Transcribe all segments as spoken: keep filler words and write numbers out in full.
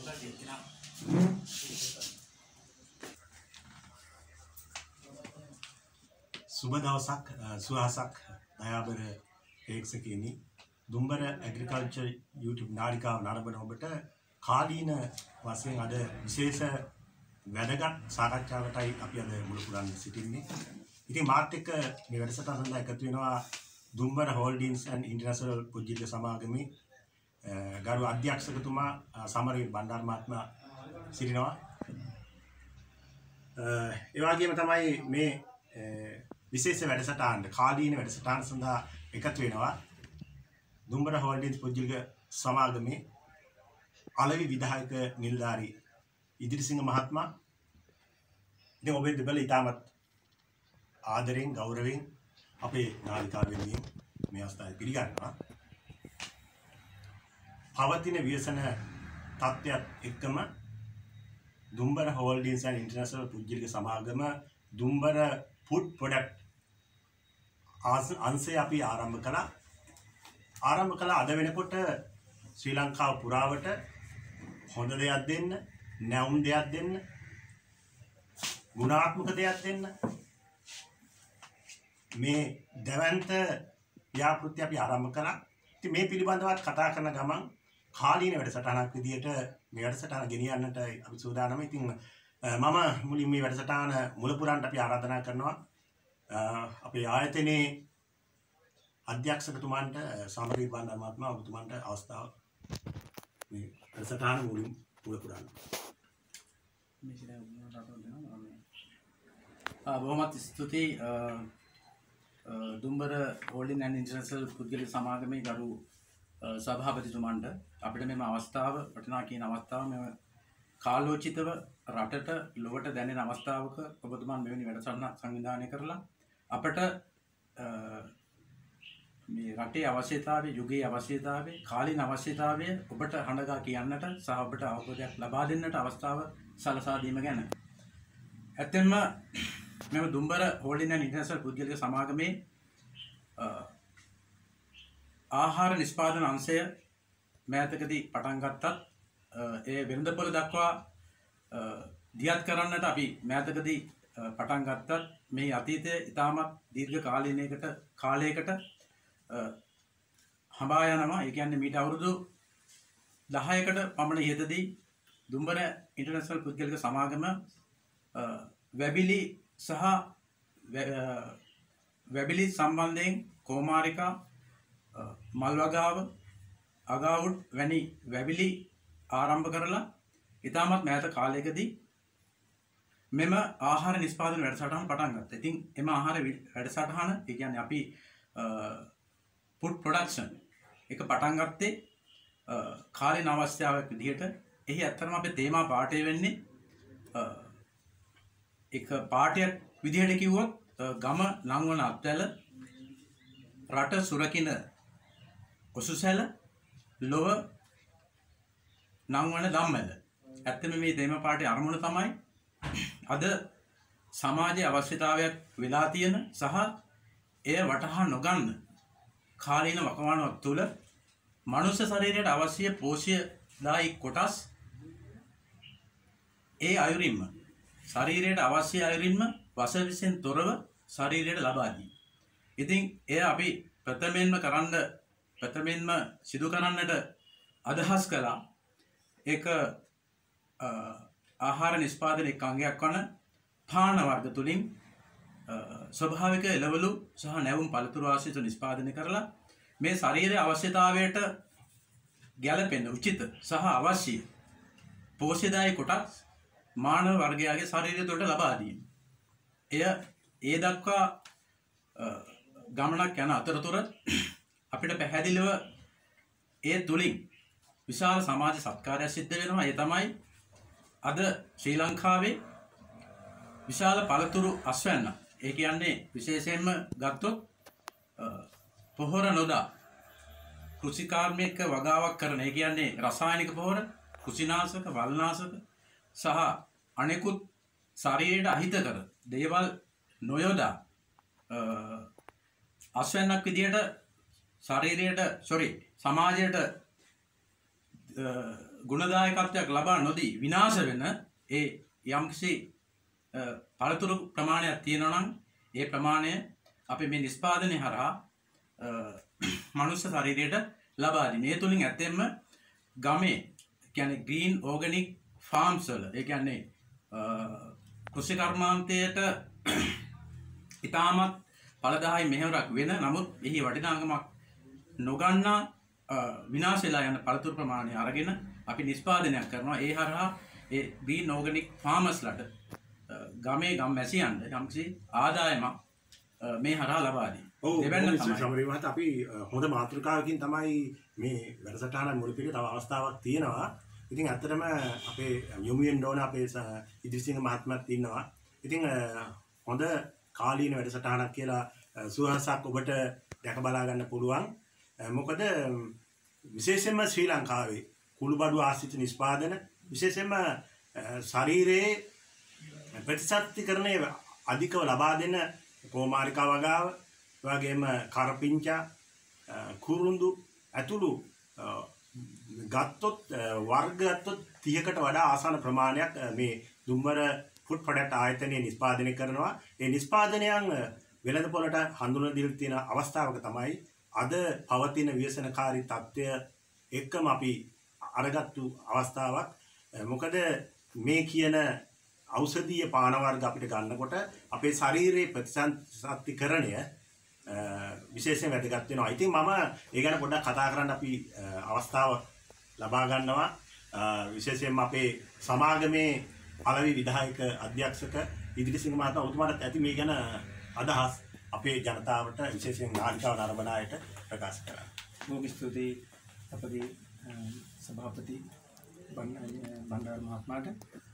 සුබ දවසක් සුවහසක් දයාබර ප්‍රේක්ෂකයනි දුම්බර ඇග්‍රිකල්චර් YouTube නාලිකාව නරඹන ඔබට කාලීන වශයෙන් අද විශේෂ වැදගත් සාකච්ඡාවකටයි අපි අද මුල පුරන්න සිටින්නේ. ඉතින් මාත් එක්ක මේ වැඩසටහන සඳහා එකතු වෙනවා දුම්බර හෝල්ඩින්ස් ඇන්ඩ් ඉන්ටර්නැෂනල් පුජ්‍යල සමාගමේ ගරු අධ්‍යක්ෂකතුමා සමරවීර බණ්ඩාර මහත්මයා සිටිනවා. ඒ වගේම තමයි මේ විශේෂ වැඩසටහන කාලීන වැඩසටහන සඳහා එකතු වෙනවා දුම්බර හෝල්ඩින්ස් පුජ්‍යල සමාගමේ අලවි විධායක නිලධාරී ඉදිරිසිංහ මහත්මයා. ඉතින් ඔබේ දෙබල ඉතාමත් ආදරෙන් ගෞරවයෙන් අපේ නාලිකාව වෙනුවෙන් මේ අවස්ථාවේ පිළිගන්නවා. පවතින ව්‍යසන තත්ත්වයක් එක්කම දුම්බර හෝල්ඩින්ස් ඇන්ඩ් ඉන්ටර්නැෂනල් පුජ්‍යලික සමාගම දුම්බර ෆුඩ් ප්‍රොඩක්ට් අංශය අපි ආරම්භ කළා. ආරම්භ කළා අද වෙනකොට ශ්‍රී ලංකාව පුරාවට හොඳ දෙයක් දෙන්න, නැවුම් දෙයක් දෙන්න, ගුණාත්මක දෙයක් දෙන්න මේ දැවැන්ත ව්‍යාපෘති අපි ආරම්භ කළා. ඉතින් මේ පිළිබඳව කතා කරන ගමන් කාලීන වැඩසටහනක් විදියට මේ වැඩසටහන ගෙනියන්නට අපි සූදානම්. ඉතින් මම මුලින් මේ වැඩසටහන මුල පුරන්න අපි ආරාධනා කරනවා අපේ ආයතනයේ අධ්‍යක්ෂකතුමන්ට සමරවීර බණ්ඩාර මහත්මයා ඔබතුමන්ට අවස්ථාව මේ වැඩසටහන මුලින් මුල පුරන්න. බොහොමත් ස්තුතියි දුම්බර හෝල්ඩින් ඇන්ඩ් ඉන්ටර්නැෂනල් පුද්ගලික සමාගමේ ගරු සභාපතිතුමන්ට අපිට මෙම අවස්ථාව වටිනා කියන අවස්ථාව මෙම කාලෝචිතව රටට ලොවට දැනෙන අවස්ථාවක ඔබතුමන් මෙවැනි වැඩසටහන සංවිධානය කරලා අපට මේ රටේ අවශ්‍යතාවය, යුගයේ අවශ්‍යතාවය, කාලීන අවශ්‍යතාවය ඔබට හඬගා කියන්නට සහ ඔබට අවබෝධයක් ලබා දෙන්නට අවස්ථාව සලසා දීම ගැන. ඇත්තෙන්ම මෙම දුම්බර හෝල්ඩින් ඇන්ඩ් ඉන්ටර්නැෂනල් පුද්ගලික සමාගමේ ආහාර නිෂ්පාදන අංශය මෑතකදී පටන් ගත්තත් ඒ වෙළඳපොළ දක්වා දියත් කරන්නට අපි මෑතකදී පටන් ගත්තත් මේ අතීතයේ ඉතාමත් දීර්ඝ කාලීනයකට කාලයකට හඹා යනවා. ඒ කියන්නේ මීට අවුරුදු දහයකට පමණ ඉහතදී දුම්බර ඉන්ටර්නැෂනල් පුද්ගලික සමාගම වැබිලි සහ වැබිලි සම්බන්ධයෙන් කෝමාරිකා, මල් වගාව, අගාවුඩ් වැනි වැබිලි ආරම්භ කරලා ඉතාමත් මෑත කාලයකදී මෙම ආහාර නිෂ්පාදන වැඩසටහන පටන් ගත්තා. ඉතින් එම ආහාර වැඩසටහන ඒ කියන්නේ අපි ෆුඩ් ප්‍රොඩක්ෂන් එක පටන් ගත්තේ කාලීන අවශ්‍යතාවයක් විදිහට. එහි ඇත්තටම අපේ තේමා පාඩේ වෙන්නේ එක පාඩයක් විදිහට කිව්වොත් ගම ලංවන අත්වැල, රට සුරකින ඔසුසැල, ලොව නංවන දම්වැල. ඇත්තම මේ තේමා පාඩේ අරමුණ තමයි අද සමාජයේ අවශ්‍යතාවයක් වෙලා තියෙන සහ එය වටහා නොගන්න කාලීන වකවානුවක් තුළ මනුෂ්‍ය ශරීරයට අවශ්‍ය පෝෂ්‍යදායී කොටස් ඒ අයුරින්ම ශරීරයට අවශ්‍ය අයුරින්ම වසවිසෙන් තොරව ශරීරයට ලබා දී. ඉතින් එය අපි ප්‍රථමයෙන්ම කරන්න ප්‍රථමයෙන්ම සිදු කරන්නට අදහස් කළා ඒක ආහාර නිෂ්පාදන එක් අංගයක් වන පාන වර්ග තුලින් ස්වභාවික එළවලු සහ නැවුම් පළතුරු ආශ්‍රිත නිෂ්පාදනය කරලා මේ ශරීරයේ අවශ්‍යතාවයට ගැළපෙන උචිත සහ අවශ්‍ය පෝෂ්‍යදායී කොටස් මානව වර්ගයාගේ ශරීරය තුළට ලබා දීම. එය ඒ දක්වා ගමනක් යන අතරතුර අපිට පැහැදිලිව ඒ තුලින් විශාල සමාජ සත්කාරයක් සිද්ධ වෙනවා. ඒ තමයි අද ශ්‍රී ලංකාවේ විශාල පළතුරු අස්වැන්න. ඒ කියන්නේ විශේෂයෙන්ම ගත්තොත් පොහොර නොදා කෘෂිකාර්මික වගාවක් කරන, ඒ කියන්නේ රසායනික පොහොර, කුසිනාශක, වල්නාශක සහ අනෙකුත් ශරීරයට අහිතකර දේවල් නොයොදා අස්වැන්නක් විදියට ශරීරයට sorry සමාජයට ගුණදායකත්වයක් ලබා නොදී විනාශ වෙන ඒ යම්කිසි පළතුරු ප්‍රමාණයක් තියෙනවා නම් ඒ ප්‍රමාණය අපි මේ නිෂ්පාදනය හරහා මනුෂ්‍ය ශරීරයට ලබා දී. මේ තුලින් ඇත්තෙන්ම ගමේ කියන්නේ ග්‍රීන් ඕගනික් ෆාම්ස් වල ඒ කියන්නේ කෘෂි කර්මාන්තයට ඉතාමත් ඵලදායී මෙහෙවරක් වෙන නමුත් එහි වටිනාකමක් නොගන්නා විනාශ වෙලා යන පළතුරු ප්‍රමාණය අරගෙන අපි නිෂ්පාදනයක් කරනවා. ඒ හරහා ඒ ග්‍රීන් ඕගනික් ෆාමර්ස්ලට ගමේ ගම්වැසියන්ට යම්කිසි ආදායමක් මේ හරහා ලබා දී. දෙවැන්න තමයි අපි හොඳ මාතෘකාවකින් තමයි මේ වැඩසටහන මුල් පිළිවෙල තව අවස්ථාවක් තියෙනවා. ඉතින් ඇත්තටම අපේ යොමු වෙන්න ඕන අපේ ඉදිරිසිංහ මහත්මයාත් ඉන්නවා. ඉතින් හොඳ කාලීන වැඩසටහනක් කියලා සුවහසක් ඔබට දැක බලා ගන්න පුළුවන්. මොකද විශේෂයෙන්ම ශ්‍රී ලංකාවේ කුළුබඩු ආශ්‍රිත නිෂ්පාදන විශේෂයෙන්ම ශරීරයේ ප්‍රතිශක්තිකරණය අධිකව ලබා දෙන කෝමාරිකා වගාව වගේම කරපිංචා කුරුඳු ඇතුළු ගත්තොත් වර්ග ගත්තොත් තිහකට වඩා ආසන්න ප්‍රමාණයක් මේ දුම්බර ෆුඩ් ප්‍රොඩක්ට් ආයතනයේ නිෂ්පාදනය කරනවා. ඒ නිෂ්පාදනයන් වෙළඳ පොළට හඳුන්වලා දීලා තියෙන අවස්ථාවක තමයි අද පවතින ව්‍යසනකාරී තත්ත්වය එක්කම අපි අරගත්තු අවස්ථාවක්. මොකද මේ කියන ඖෂධීය පාන වර්ග අපිට ගන්නකොට අපේ ශරීරයේ ප්‍රතිශක්තිකරණය විශේෂයෙන් වැදගත් වෙනවා. ඉතින් මම ඒ ගැන පොඩ්ඩක් කතා කරන්න අපි අවස්ථාව ලබා ගන්නවා. විශේෂයෙන්ම අපේ සමාගමේ පළවෙනි විධායක අධ්‍යක්ෂක ඉදිරිසිංහ මහතා ඔබතුමාට ඇති මේ ගැන අදහස් අපේ ජනතාවට විශේෂයෙන් නාලිකාව නරඹන අයට ප්‍රකාශ කරන්න. බොහොම ස්තුතියි අපගේ සභාපති බණ්ඩාර මහත්මයාට.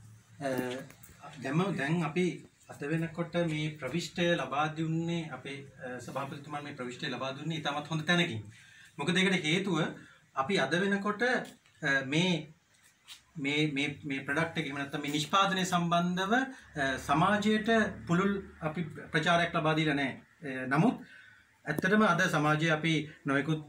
දැන් දැන් අපි අද වෙනකොට මේ ප්‍රවිෂ්ඨය ලබා දුන්නේ අපේ සභාපතිතුමා මේ ප්‍රවිෂ්ඨය ලබා දුන්නේ ඉතාමත් හොඳ තැනකින්. මොකද ඒකට හේතුව අපි අද වෙනකොට මේ මේ මේ මේ ප්‍රොඩක්ට් එක එහෙම නැත්නම් මේ නිෂ්පාදනය සම්බන්ධව සමාජයට පුළුල් අපි ප්‍රචාරයක් ලබා දීලා නැහැ. නමුත් ඇත්තටම අද සමාජයේ අපි නොයෙකුත්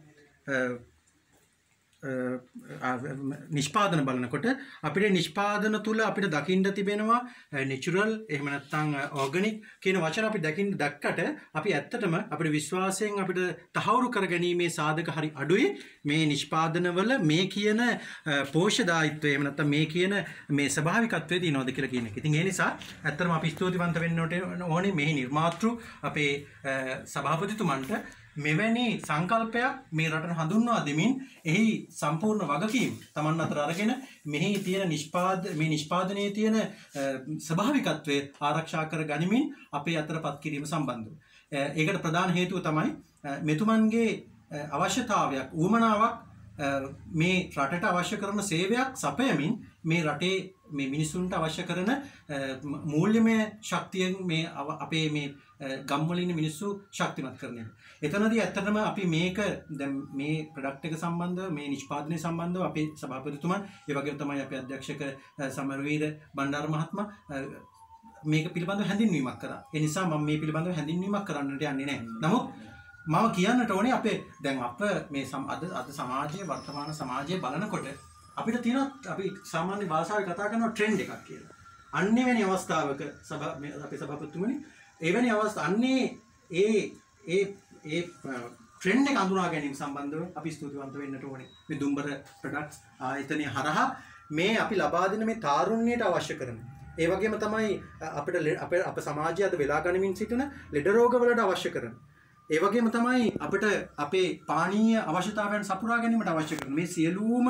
නිෂ්පාදන බලනකොට අපිට නිෂ්පාදන තුල අපිට දකින්න තිබෙනවා නැචරල් එහෙම නැත්නම් ඕගනික් කියන වචන අපි දකින්න දැක්කට අපි ඇත්තටම අපිට විශ්වාසයෙන් අපිට තහවුරු කරගැනීමේ සාධක හරි අඩුයි. මේ නිෂ්පාදනවල මේ කියන පෝෂ්‍යදායීත්වය එහෙම නැත්නම් මේ කියන මේ ස්වභාවිකත්වය තියෙනවද කියලා කියන එක. ඉතින් ඒ නිසා ඇත්තටම අපි ස්තුතිවන්ත වෙන්න ඕනේ මේ නිර්මාතෘ අපේ සභාපතිතුමන්ට මෙවැනි සංකල්පයක් මේ රටට හඳුන්වා දෙමින් එහි සම්පූර්ණ වගකීම් Taman අතර අරගෙන මෙහි තියෙන නිෂ්පාද මේ නිෂ්පාදනයේ තියෙන ස්වභාවිකත්වය ආරක්ෂා කර ගනිමින් අපේ අතරපත් කිරීම සම්බන්ධව. ඒකට ප්‍රධාන හේතුව තමයි මෙතුමන්ගේ අවශ්‍යතාවයක් උවමනාවක් මේ රටට අවශ්‍ය කරන සේවයක් සපයමින් මේ රටේ මේ මිනිසුන්ට අවශ්‍ය කරන මූල්‍යමය ශක්තියෙන් මේ අපේ මේ ගම්වල ඉන්න මිනිස්සු ශක්තිමත් කරන එක. එතනදී ඇත්තටම අපි මේක දැන් මේ ප්‍රොඩක්ට් එක සම්බන්ධව මේ නිෂ්පාදනය සම්බන්ධව අපේ සභාපතිතුමන් ඒ වගේම තමයි අපේ අධ්‍යක්ෂක සමරවීර බණ්ඩාර මහත්මයා මේක පිළිබඳව හැඳින්වීමක් කරා. ඒ නිසා මම මේ පිළිබඳව හැඳින්වීමක් කරන්නට යන්නේ නැහැ. නමුත් මම කියන්නට ඕනේ අපේ දැන් අප මේ අද අද සමාජයේ වර්තමාන සමාජයේ බලනකොට අපිට තියෙන අපි සාමාන්‍ය භාෂාවේ කතා කරන ට්‍රෙන්ඩ් එකක් කියලා. අන්නේ වෙනි අවස්ථාවක සභා අපේ සභාපතිතුමනි එවැනි අවස්ථා අන්නේ ඒ ඒ ඒ ට්‍රෙන්ඩ් එක අඳුනා ගැනීම සම්බන්ධව අපි ස්තුතිවන්ත වෙන්නට ඕනේ. මේ දුම්බර ප්‍රොඩක්ට්ස් ආයතනය හරහා මේ අපි ලබා දෙන මේ තාරුණ්‍යයට අවශ්‍ය කරන ඒ වගේම තමයි අපිට අපේ අප සමාජය අද වෙලා ගනිමින් සිටින ලෙඩ රෝග වලට අවශ්‍ය කරන ඒ වගේම තමයි අපිට අපේ පානීය අවශ්‍යතාවයන් සපුරා ගැනීමට අවශ්‍ය කරන මේ සියලුම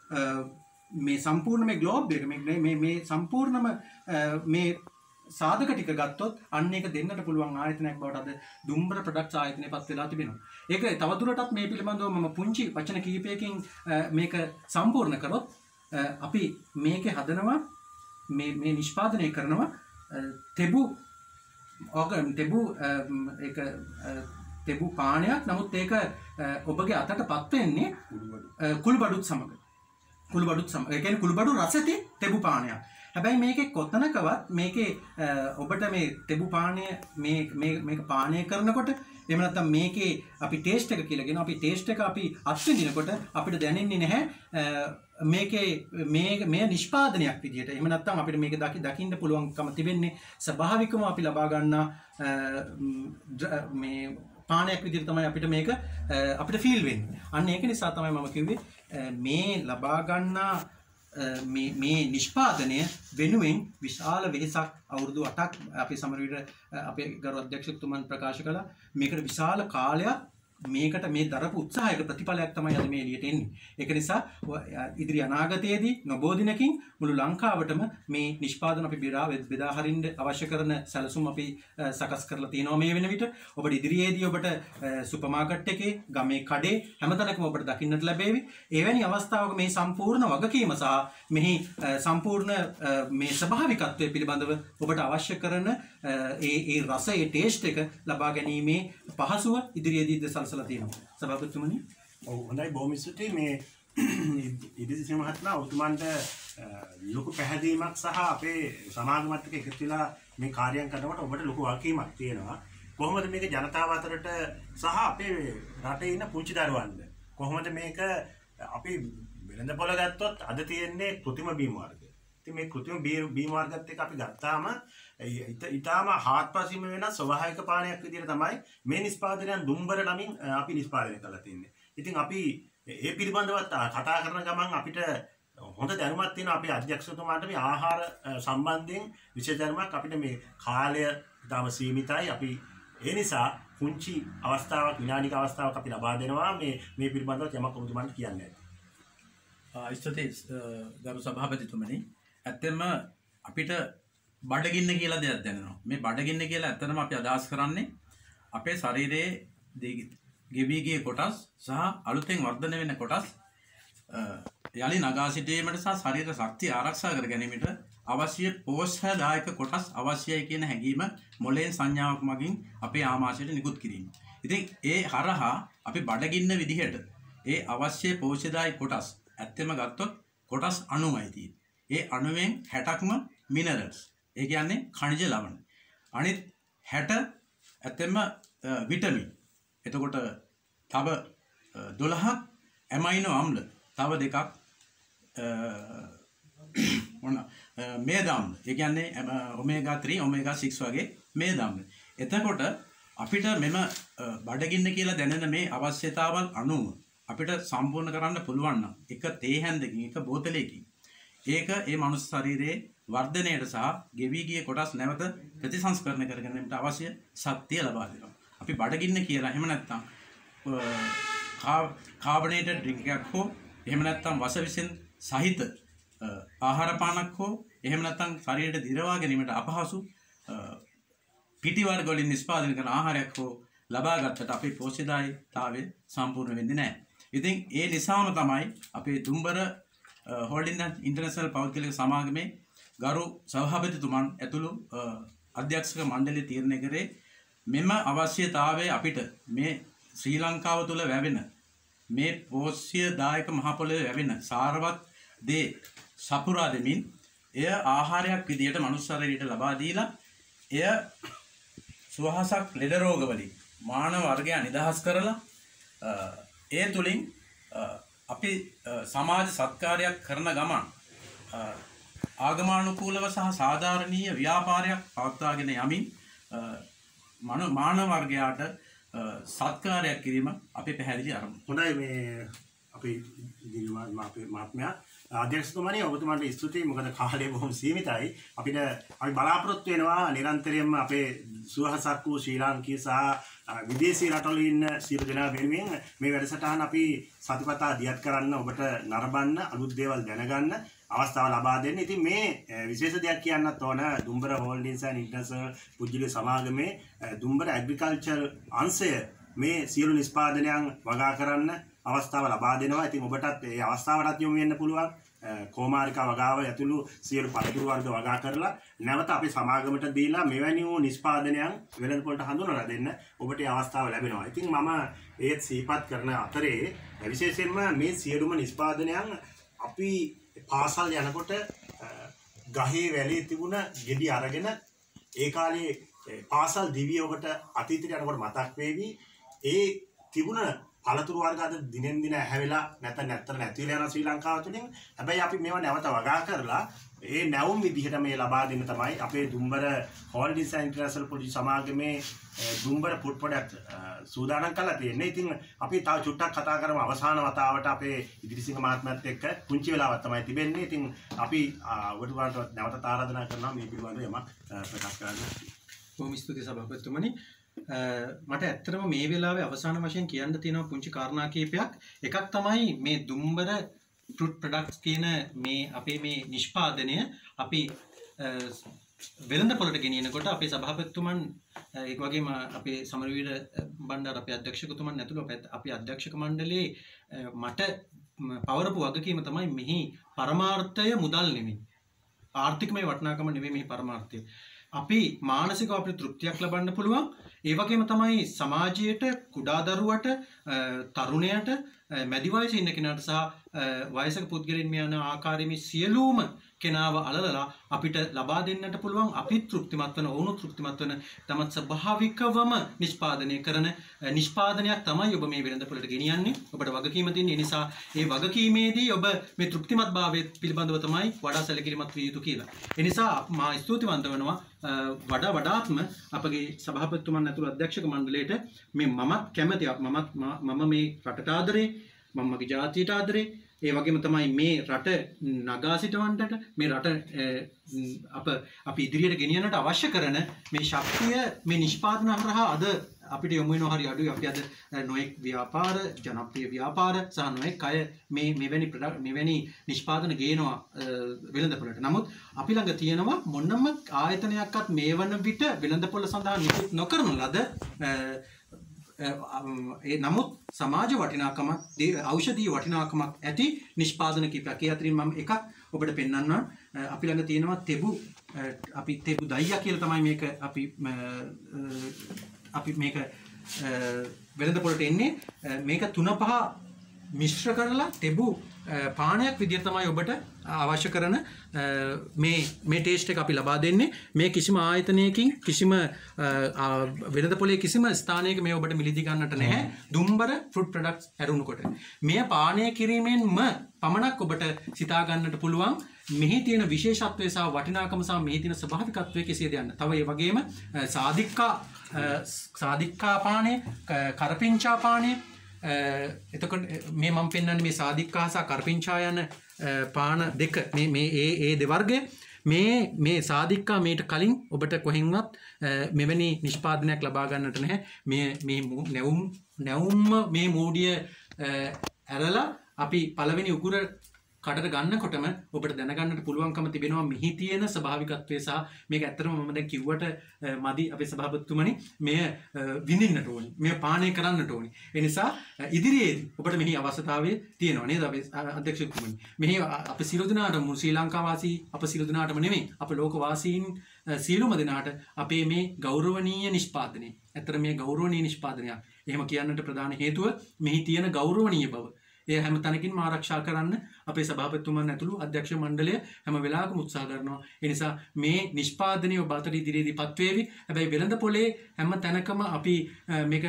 මේ සම්පූර්ණ මේ ග්ලෝබ් එක මේ මේ මේ සම්පූර්ණම මේ සාධක ටික ගත්තොත් අන්න ඒක දෙන්නට පුළුවන් ආයතනයක් බවට අද දුම්බර ප්‍රොඩක්ට්ස් ආයතනයපත් වෙලා තිබෙනවා. ඒක තවදුරටත් මේ පිළිබඳව මම පුංචි වචන කිහිපයකින් මේක සම්පූර්ණ කරොත් අපි මේකේ හදනවා මේ මේ නිෂ්පාදනය කරනවා තෙබු ඕගන් තෙබු ඒක තෙබු පානයක්. නමුත් ඒක ඔබගේ අතටපත් වෙන්නේ කුළුබඩුත් සමග. කුළුබඩුත් සමග. ඒ කියන්නේ කුළුබඩු රසති තෙබු පානයක්. හැබැයි මේකේ කොතනකවත් මේකේ ඔබට මේ තෙබු පානය මේ මේ මේක පානය කරනකොට එහෙම නැත්නම් මේකේ අපි ටේස්ට් එක කියලා කියන අපි ටේස්ට් එක අපි අත්විඳිනකොට අපිට දැනෙන්නේ නැහැ මේකේ මේ මේ නිෂ්පාදනයක් විදිහට එහෙම නැත්නම් අපිට මේක දකි දකින්න පුළුවන්කම තිබෙන්නේ ස්වභාවිකවම අපි ලබා ගන්නා මේ පානයක් විදිහට තමයි අපිට මේක අපිට ෆීල් වෙන්නේ. අන්න ඒක නිසා තමයි මම කිව්වේ මේ ලබා ගන්නා මේ මේ නිෂ්පාදනය වෙනුවෙන් විශාල වෙහෙසක් අවුරුදු අටක් අපි සමහර විට අපේ ගරු අධ්‍යක්ෂකතුමන් ප්‍රකාශ කළා මේකට විශාල කාලයක් මේකට මේ දරපු උත්සාහයක ප්‍රතිඵලයක් තමයි අද මේ එළියට එන්නේ. ඒක නිසා ඉදිරි අනාගතයේදී නොබෝ දිනකින් මුළු ලංකාවටම මේ නිෂ්පාදන අපි බෙදා බෙදා හරින්න අවශ්‍ය කරන සැලසුම් අපි සකස් කරලා තියෙනවා මේ වෙන විට. ඔබට ඉදිරියේදී ඔබට සුපර් මාකට් එකේ, ගමේ කඩේ හැමතැනකම ඔබට දකින්නට ලැබේවි. එවැනි අවස්ථාවක මේ සම්පූර්ණ වගකීම සහ මෙහි සම්පූර්ණ මේ ස්වභාවිකත්වය පිළිබඳව ඔබට අවශ්‍ය කරන ඒ ඒ රස ඒ ටේස්ට් එක ලබා ගැනීමේ පහසුව ඉදිරියේදී සලසලා තියෙනවා. සභාපතිතුමනි. ඔව් හොඳයි බොහොම ස්තුතියි මේ ඉදිරිසිංහ මහත්මයා ඔබතුමන්ට ලොකු පැහැදීමක් සහ අපේ සමාගමත් එක්ක එකතු වෙලා මේ කාර්යයන් කරනකොට ඔබට ලොකු වගකීමක් තියෙනවා. කොහොමද මේක ජනතාව අතරට සහ අපේ රටේ ඉන්න පුංචි දරුවන්ට කොහොමද මේක අපි වෙළඳ පොළ ගත්තොත් අද තියෙන්නේ કૃතිම බීම වර්ග. ඉතින් මේ કૃතිම බීම වර්ගත් එක්ක අපි ගත්තාම ඊටාම හාත්පසින්ම වෙන ස්වභාවික පානයක් විදිහට තමයි මේ නිෂ්පාදනයන් දුම්බර නමින් අපි නිෂ්පාදනය කරලා තින්නේ. ඉතින් අපි ඒ පිළිබඳව කතා කරන ගමන් අපිට හොඳ දැනුමක් තියෙනවා අපේ අධ්‍යක්ෂකතුමාට මේ ආහාර සම්බන්ධයෙන් විශේෂ දැනුමක් අපිට මේ කාලය ඊටාම සීමිතයි. අපි ඒ නිසා පුංචි අවස්ථාවක් විනාඩික අවස්ථාවක් අපි ලබා දෙනවා මේ මේ පිළිබඳව යමක් ඔබතුමාට කියන්න ඇති. ස්තුතියි ගරු සභාපතිතුමනි. ඇත්තම අපිට බඩගින්න කියලා දෙයක් දැනෙනවා. මේ බඩගින්න කියලා ඇත්තටම අපි අදහස් කරන්නේ අපේ ශරීරයේ ගෙවි ගිය කොටස් සහ අලුතෙන් වර්ධනය වෙන කොටස් යලි නගා සිටීමට සහ ශරීර ශක්තිය ආරක්ෂා කර ගැනීමට අවශ්‍ය පෝෂ්‍යදායක කොටස් අවශ්‍යයි කියන හැඟීම මොළයෙන් සංඥාවක් මගින් අපේ ආමාශයට නිකුත් කිරීම. ඉතින් ඒ හරහා අපි බඩගින්න විදිහට ඒ අවශ්‍ය පෝෂ්‍යදායක කොටස් ඇත්තම ගත්තොත් කොටස් අණුමයි තියෙන්නේ. ඒ අණුවෙන් හැටක්ම මිනරල්ස්. ඒ කියන්නේ khනිජ ලවණ. අනිත් හැට ඇත්තම විටමින්. එතකොට තව දොළහක් ඇමයිනෝ අම්ල. තව දෙකක් මොන මේද අම්ල. ඒ කියන්නේ ඔමේගා ත්‍රී ඔමේගා සික්ස් වගේ මේද අම්ල. එතකොට අපිට මෙම බඩගින්න කියලා දැනෙන මේ අවශ්‍යතාවල් අනුව අපිට සම්පූර්ණ කරන්න පුළුවන් නම් එක තේ හැන්දකින් එක බෝතලයකින් ඒක ඒ මනුස්ස ශරීරයේ වර්ධනයට සහ ගෙවි ගිය කොටස් නැවත ප්‍රතිසංස්කරණය කර ගැනීමට අවශ්‍ය ශක්තිය ලබා දෙනවා. අපි බඩගින්න කියලා එහෙම නැත්නම් කාබනේටඩ් ඩ්‍රින්ක් එකක් හෝ එහෙම නැත්නම් වස විසෙන් සහිත ආහාර පානක් හෝ එහෙම නැත්නම් ශරීරයට දිරවා ගැනීමට අපහසු පිටි වර්ග වලින් නිෂ්පාදනය කරන ආහාරයක් හෝ ලබා ගත්තට අපේ පෝෂ්‍යදායීතාවය සම්පූර්ණ වෙන්නේ නැහැ. ඉතින් ඒ නිසාම තමයි අපේ දුම්බර හෝල්ඩින් ඉන්ටර්නැෂනල් පෞද්ගලික සමාගමේ ගරු සභාපතිතුමන් ඇතුළු අධ්‍යක්ෂක මණ්ඩලය තීරණය කරේ මෙම අවශ්‍යතාවය අපිට මේ ශ්‍රී ලංකාව තුළ වැවෙන මේ පෝෂ්‍යදායක මහ පොළොවේ වැවෙන සාරවත් දේ සපුරා දෙමින් එය ආහාරයක් විදියට මනුස්ස ශරීරයට ලබා දීලා එය සුවහසක් ලෙඩ රෝග වලින් මානව වර්ගය නිදහස් කරලා ඒ තුලින් අපි සමාජ සත්කාරයක් කරන ගමන් ආගමානුකූලව සහ සාධාරණීය ව්‍යාපාරයක් පවත්වාගෙන යමින් මානව වර්ගයාට සත්කාරයක් කිරීම අපේ පැහැදිලි අරමුණ. හොඳයි මේ අපි අපේ මහත්මයා අධ්‍යක්ෂකතුමනි ඔබතුමාට ස්තුතියි. මොකද කාලය බොහොම සීමිතයි. අපිට අපි බලාපොරොත්තු වෙනවා නිරන්තරයෙන්ම අපේ සුවහසක් වූ ශ්‍රී ලාංකීය සහ විදේශී රටවල ඉන්න සියලු දෙනා වෙනුවෙන් මේ වැඩසටහන අපි සතිපතා දියත් කරන්න ඔබට නරඹන්න අලුත් දේවල් දැනගන්න අවස්ථාව ලබා දෙන්න. ඉතින් මේ විශේෂ දෙයක් කියන්නත් ඕන දුම්බර හෝල්ඩින්ස් ඇන්ඩ් ඉන්ටර්නැෂනල් පුජ්‍යලේ සමාගමේ දුම්බර ඇග්‍රිකල්චර් අංශය මේ සියලු නිෂ්පාදනයන් වගා කරන්න අවස්ථාව ලබා දෙනවා. ඉතින් ඔබටත් ඒ අවස්ථාවටත් යොමු වෙන්න පුළුවන්. කෝමාරිකා වගාව ඇතුළු සියලු පළතුරු වර්ග වගා කරලා නැවත අපේ සමාගමට දීලා මෙවැනි වූ නිෂ්පාදනයන් වෙළඳ පොළට හඳුන්වලා දෙන්න ඔබට ඒ අවස්ථාව ලැබෙනවා. ඉතින් මම ඒත් සිහිපත් කරන අතරේ විශේෂයෙන්ම මේ සියලුම නිෂ්පාදනයන් අපි පාසල් යනකොට ගහේ වැලේ තිබුණ ගෙඩි අරගෙන ඒ කාලේ පාසල් දිවියකට අතීතයට යනකොට මතක් වේවි. ඒ තිබුණ පළතුරු වර්ග අද දිනෙන් දින හැවෙලා නැත්නම් නැත්තර නැති වෙලා යන ශ්‍රී ලංකාව තුළින් හැබැයි අපි මේවා නැවත වගා කරලා ඒ නැවුම් විදිහට මේ ලබා දෙන්න තමයි අපේ දුම්බර හොල්ඩිස් ඉන්ටර්නැෂනල් පොලිස් සමාගමේ දුම්බර ෆුඩ් ප්‍රොඩක්ට් සූදානම් කරලා තියෙන්නේ. ඉතින් අපි තව චුට්ටක් කතා කරමු අවසාන වතාවට අපේ ඉදිරිසිංහ මහත්මයාත් එක්ක පුංචි වෙලාවක් තමයි තිබෙන්නේ. ඉතින් අපි ඔබතුමාට නැවත ආරාධනා කරනවා මේ පිළිබඳව යමක් ප්‍රකාශ කරන්න. බොහොම ස්තුතියි සභාපතිතුමනි. මට ඇත්තටම මේ වෙලාවේ අවසාන වශයෙන් කියන්න තියෙන පුංචි කාරණා කීපයක්. එකක් තමයි මේ දුම්බර ෆෘට් ප්‍රොඩක්ට්ස් කියන මේ අපේ මේ නිෂ්පාදනය අපි වෙළඳපොළට ගෙනියනකොට අපේ සභාපතිතුමන් ඒ වගේම අපේ සමරවීර බණ්ඩාර අපේ අධ්‍යක්ෂකතුමන් ඇතුළු අපේ අධ්‍යක්ෂක මණ්ඩලයේ මට පවරපු වගකීම තමයි මෙහි පරමාර්ථය මුදල් නෙමෙයි. ආර්ථිකමය වටිනාකම නෙමෙයි මෙහි පරමාර්ථය. අපි මානසිකව අපිට තෘප්තියක් ලබන්න පුළුවන්. ඒ වගේම තමයි සමාජයට කුඩා දරුවට තරුණයට මැදි වයසේ ඉන්න කෙනාට සහ වයසක පුද්ගලයන් මේ යන ආකාරයේ මේ සියලුම කෙනාව අලලලා අපිට ලබා දෙන්නට පුළුවන් අපි තෘප්තිමත් වෙන ඕනු තෘප්තිමත් වෙන තමත් ස්වභාවිකවම නිෂ්පාදනය කරන නිෂ්පාදනයක් තමයි ඔබ මේ වෙළඳපොළට ගෙනියන්නේ. ඔබට වගකීම තියෙන නිසා ඒ වගකීමේදී ඔබ මේ තෘප්තිමත් භාවය පිළිබඳව තමයි වඩා සැලකිලිමත් විය යුතු කියලා. ඒ නිසා මා ස්තුතිවන්ත වෙනවා වඩා වඩාත්ම අපගේ සභාපතිතුමන් ඇතුළු අධ්‍යක්ෂක මණ්ඩලයට මේ මමත් කැමති මමත් මම මේ රටට ආදරේ මම මගේ ජාතියට ආදරේ ඒ වගේම තමයි මේ රට නගා සිටවන්නට මේ රට අප අපි ඉදිරියට ගෙනියන්නට අවශ්‍ය කරන මේ ශක්තිය මේ නිෂ්පාදන හරහා අද අපිට යොමු වෙනවා හරි අඩුයි. අපි අද නොඑක් ව්‍යාපාර ජනප්‍රිය ව්‍යාපාර සහ නොඑක් අය මේ මෙවැනි මෙවැනි නිෂ්පාදන ගේනවා වෙළඳපොළට. නමුත් අපි ළඟ තියෙනවා මොනම ආයතනයක්වත් මේ වන විට වෙළඳපොළ සඳහා නිකුත් නොකරන ලද ඒ නමුත් සමාජ වටිනාකමක් ඖෂධීය වටිනාකමක් ඇති නිෂ්පාදන කීපයක්. ඒ අතරින් මම එකක් ඔබට පෙන්වන්නම්. අපි ළඟ තියෙනවා තෙබු අපි තෙබු දයියා කියලා තමයි මේක අපි අපි මේක වෙළඳපොළට එන්නේ. මේක තුන පහ මිශ්‍ර කරලා තෙබු පානයක් විදිහට තමයි ඔබට අවශ්‍ය කරන මේ මේ ටේස්ට් එක අපි ලබා දෙන්නේ. මේ කිසිම ආයතනයකින් කිසිම වෙළඳපොලේ කිසිම ස්ථානයක මේ ඔබට මිලදී ගන්නට නැහැ. දුම්බර ෆෘට් ප්‍රොඩක්ට්ස් හැරුණුකොට මෙය පානය කිරීමෙන්ම පමණක් ඔබට සිතා ගන්නට පුළුවන් මෙහි තියෙන විශේෂත්වය සහ වටිනාකම සහ මෙහි තියෙන ස්වභාවිකත්වය කෙසේද යන්න. තව ඒ වගේම සාදික්කා සාදික්කා පානය, කරපිංචා පානය, එතකොට මේ මම පෙන්වන්නේ මේ සාදික්කා සහ කරපිංචා යන පාන දෙක මේ මේ ඒ ඒ දෙවර්ගය මේ මේ සාදික්කා මේට කලින් ඔබට කොහෙන්වත් මෙවැනි නිෂ්පාදනයක් ලබා ගන්නට නැහැ. මේ මේ නැවුම් නැවුම්ම මේ මූඩිය ඇරලා අපි පළවෙනි උගුර කඩට ගන්නකොටම ඔබට දැනගන්නට පුළුවන්කම තිබෙනවා මෙහි තියෙන ස්වභාවිකත්වය සහ මේක ඇත්තටම මම දැන් කිව්වට මදි අපේ සභාපතිතුමනි මෙය විඳින්නට ඕනි මෙය පානය කරන්නට ඕනි. ඒ නිසා ඉදිරියේදී ඔබට මෙහි අවශ්‍යතාවය තියෙනවා නේද අපේ අධ්‍යක්ෂකතුමනි. මෙහි අප සියලු දෙනාටම ශ්‍රී ලංකා වාසී අප සියලු දෙනාටම නෙමෙයි අප ලෝක වාසීන් සියලුම දෙනාට අපේ මේ ගෞරවනීය නිෂ්පාදනය ඇත්තට මේ ගෞරවනීය නිෂ්පාදනයක්. එහෙම කියන්නට ප්‍රධාන හේතුව මෙහි තියෙන ගෞරවනීය බව. ඒ හැම තැනකින්ම ආරක්ෂා කරන්න අපේ සභාපතිතුමන් ඇතුළු අධ්‍යක්ෂ මණ්ඩලය හැම වෙලාවකම උත්සාහ කරනවා. ඒ නිසා මේ නිෂ්පාදනය ඔබ අතට ඉදිරියේදී පත්වේවි. හැබැයි වෙළඳපොලේ හැම තැනකම අපි මේක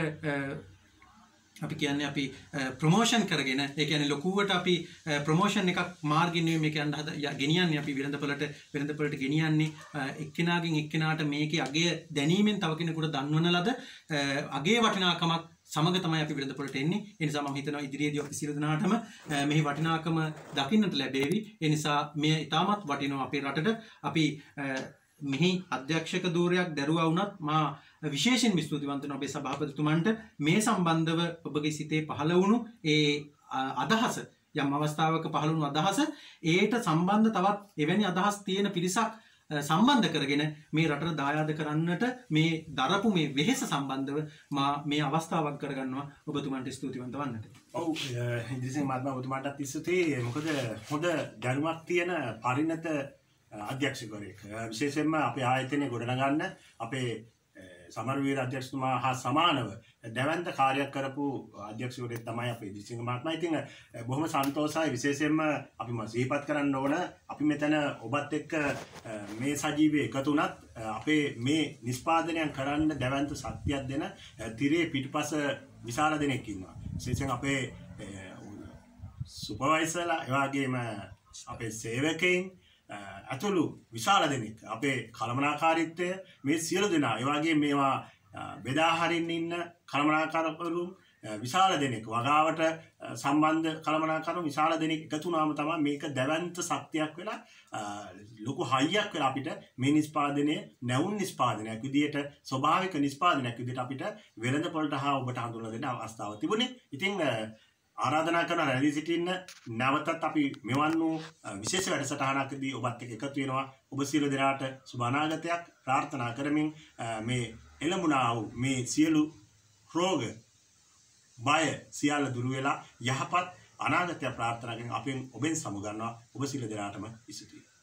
අපි කියන්නේ අපි ප්‍රොමෝෂන් කරගෙන ඒ කියන්නේ ලොකුවට අපි ප්‍රොමෝෂන් එකක් මාර්ගින් නෙමෙයි මේක යන්න හද ගෙනියන්නේ අපි වෙළඳපොළට වෙළඳපොළට ගෙනියන්නේ එක්කෙනාගෙන් එක්කෙනාට මේකේ අගය දැනීමෙන් තව කෙනෙකුට දන්වන ලද අගේ වටිනාකමක් සමග තමයි අපි වෙළඳපොළට එන්නේ. ඒ නිසා මම හිතනවා ඉදිරියේදී අපි සියලු දෙනාටම මෙහි වටිනාකම දකින්නට ලැබේවි. ඒ නිසා මේ ඉතාමත් වටිනවා අපේ රටට. අපි මෙහි අධ්‍යක්ෂක ධූරයක් දැරුවා වුණත් මා විශේෂයෙන් ස්තුතිවන්ත වෙනවා අපේ සභාපතිතුමන්ට මේ සම්බන්ධව ඔබගේ සිතේ පහළ වුණු ඒ අදහස යම් අවස්ථාවක පහළ වුණු අදහස ඒට සම්බන්ධ තවත් එවැනි අදහස් තියෙන පිරිසක් සම්බන්ධ කරගෙන මේ රටට දායාද කරන්නට මේ දරපු මේ වෙහෙස සම්බන්ධව මා මේ අවස්ථාවක් කරගන්නවා ඔබතුමන්ට ස්තුතිවන්ත වන්නට. ඔව් ඉදිරිසිංහ මහත්මයා ඔබතුමාටත් ස්තුතියි. මොකද හොඳ දැනුමක් තියෙන පරිණත අධ්‍යක්ෂකවරයෙක්. විශේෂයෙන්ම අපේ ආයතනය ගොඩනගන්න අපේ සමරවීර අධ්‍යක්ෂතුමා හා සමානව දැවැන්ත කාර්යයක් කරපු අධ්‍යක්ෂකවරයෙක් තමයි අපේ ඉදිරිසිංහ මහත්මයා. ඉතින් බොහොම සන්තෝෂයි. විශේෂයෙන්ම අපි මම සිහිපත් කරන්න ඕන අපි මෙතන ඔබත් එක්ක මේ සජීවී එකතු වුණත් අපේ මේ නිෂ්පාදනයන් කරන්න දැවැන්ත ශක්තියක් දෙන තිරේ පිටුපස විශාල දෙනෙක් ඉන්නවා. විශේෂයෙන් අපේ සුපර්වයිසර්ලා ඒ වගේම අපේ සේවකයන් ඇතුළු විශාල දෙනෙක් අපේ කළමනාකාරීත්වය මේ සියලු දෙනා ඒ වගේම මේවා බෙදා හරින්න ඉන්න කළමනාකාරවරු විශාල දෙනෙක් වගාවට සම්බන්ධ කළමනාකරු විශාල දෙනෙක් එකතු වුණාම තමයි මේක දැවැන්ත ශක්තියක් වෙලා ලොකු හයියක් වෙලා අපිට මේ නිෂ්පාදනය නැවුම් නිෂ්පාදනයක් විදියට ස්වභාවික නිෂ්පාදනයක් විදියට අපිට වෙළඳ පොළට හා ඔබට හඳුන්වලා දෙන්න අවස්ථාව තිබුණේ. ඉතින් ආරාධනා කරන රැඳී සිටින්න නැවතත් අපි මෙවන් වූ විශේෂ වැඩසටහනකදී ඔබත් එක්ක එකතු වෙනවා. ඔබ සියලු දෙනාට සුබ අනාගතයක් ප්‍රාර්ථනා කරමින් මේ එළඹුණා වූ මේ සියලු රෝග බය සියල්ල දුරු වෙලා යහපත් අනාගතය ප්‍රාර්ථනා කරමින් අපෙන් ඔබෙන් සමුගන්නවා. ඔබ සියලු දෙනාටම ස්තුතියි.